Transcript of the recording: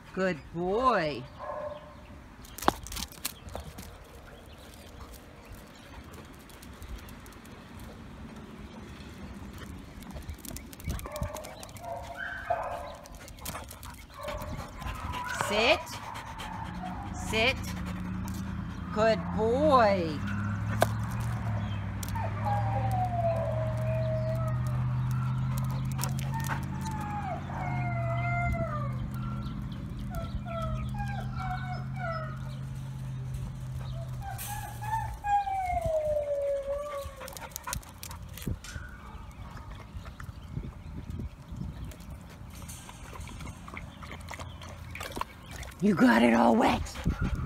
Good boy. Sit. Sit. Good boy. You got it all wet.